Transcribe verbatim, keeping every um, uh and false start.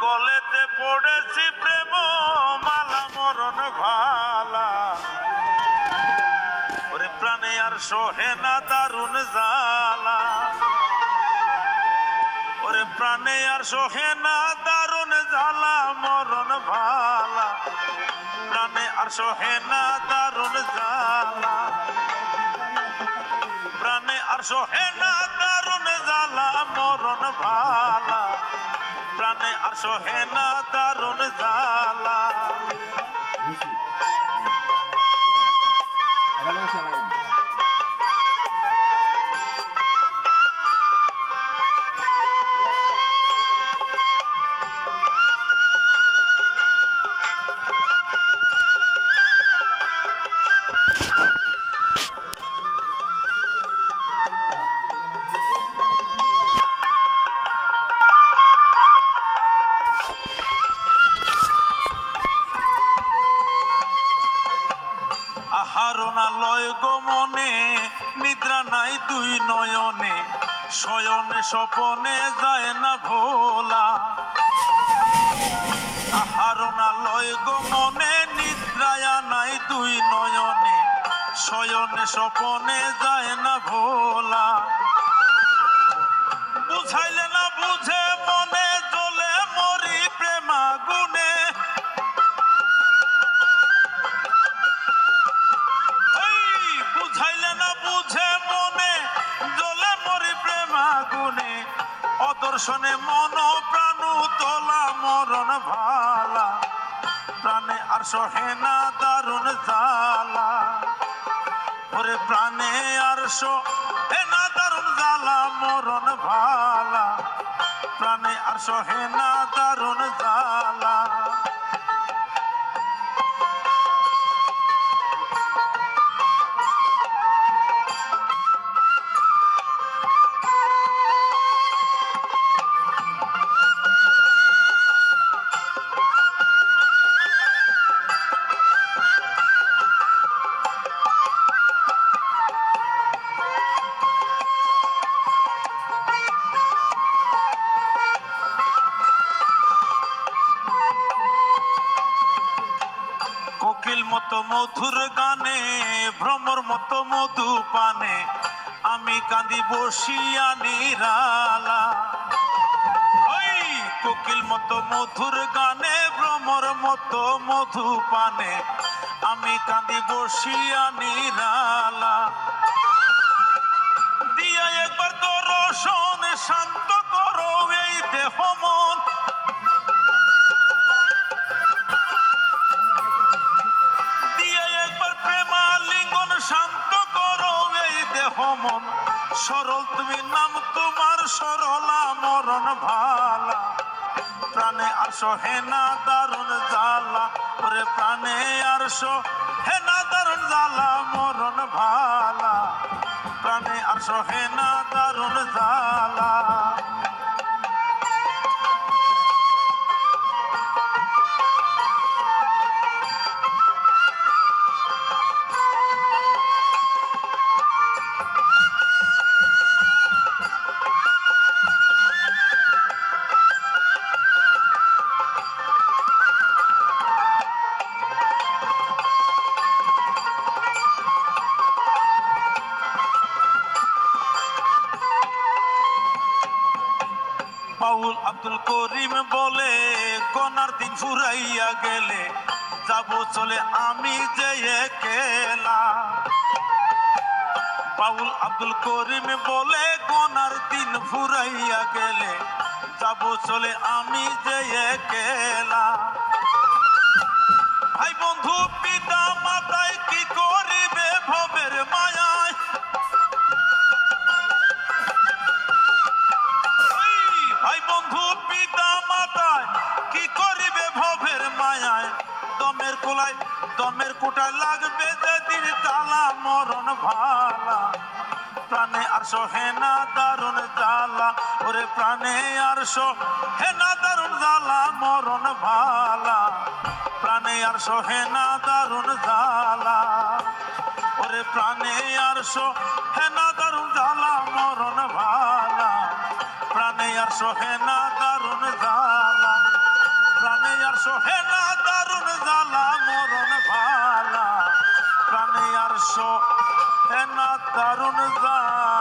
গলেতে পড়েছি প্রেম মালা মরণ ভালা, ওরে প্রাণে আর সোহে না দারুণ জ্বালা, ওরে প্রাণে আর সোহে না দারুণ জ্বালা মরণ ভালা, প্রাণে আর সোহে না দারুণ জ্বালা, প্রাণে আর সোহে না দারুণ জ্বালা মরণ ভালা, প্রাণে আর সোহে না দারুণ জ্বালা। আহারণা লয় গো মনে নিদ্রা নাই দুই নয়নে, শয়নে স্বপনে যায় না ভোলা। আহারণা লয় গো মনে নিদ্রায়া নাই দুই নয়নে, শয়নে স্বপনে যায় না ভোলা। বুঝাইলে না বুঝে মনে জ্বলে মরি প্রেমাগুনে, বুঝাইলে না বুঝে মনে জ্বলে মরি প্রেমাগুনে, অদর্শনে মন প্রাণ তোলা মরণ ভালা, প্রাণে আর সহে না দারুণ জ্বালা, ওরে প্রাণে আর সহে না দারুণ জ্বালা মরণ ভালা, প্রাণে আর সহে না দারুণ জ্বালা। কোকিল মতো মধুর গানে ভ্রমর মতো মধু পানে, আমি কাঁদি বসিয়া নিরালা। ওই কোকিল মতো মধুর গানে ভ্রমর মতো মধু পানে, আমি কাঁদি বসিয়া নিরালা। দিয়া একবার দর্শন শান্ত করো এই দেহ মন, শান্ত করো এই দেহ মন, সরল তুমি নাম তোমার সরলা মরণ ভালা, প্রাণে আর সহে না দারুণ জ্বালা, ওরে প্রাণে আর সহে না দারুণ জ্বালা মরণ ভালা, প্রাণে আর সহে না দারুণ জ্বালা। বাউল আব্দুল করিম বলে গনার দিন ফুরাইয়া গেলে, যাব চলে আমি যে একলা। বাউল আব্দুল করিম বলে গনার দিন ফুরাইয়া গেলে, যাব চলে আমি যে একলা। ভাই বন্ধু পিতা মাতায় কি করিবে ভবের মায়ায়, ভাই বন্ধু পিতা মাতায় কি করিবে ভবের মায়ায়, দমের কোলায় দমের কোটায় লাগবে যেদিন তালা মরণ ভালা, প্রাণে আর সহে না দারুণ জ্বালা, ওরে প্রাণে আর সহে না দারুণ জ্বালা মরণ ভালা, প্রাণে আর সহে না দারুণ জ্বালা, ওরে প্রাণে আর সহে না দারুণ জ্বালা মরণ ভালা, প্রাণে আর সহে না দারুণ জ্বালা। সোহে না দারুণ জ্বালা মরণ ভালা প্রাণে আর সোহে না দারুণ জ্বালা